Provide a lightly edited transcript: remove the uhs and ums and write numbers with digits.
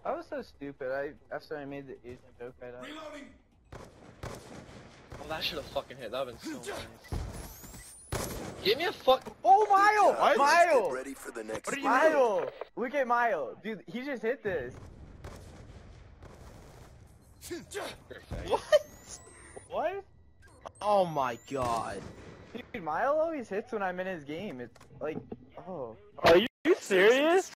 I was so stupid. After I made the Asian joke, I died. Reloading. Oh, that should have fucking hit. That would have been so nice. Give me a fuck. Oh, myol! What? Myol! Get ready for the next What are you myol! Look at myol, dude. He just hit this. What? What? Oh my god. Dude, myol always hits when I'm in his game. It's like, oh. Are you serious?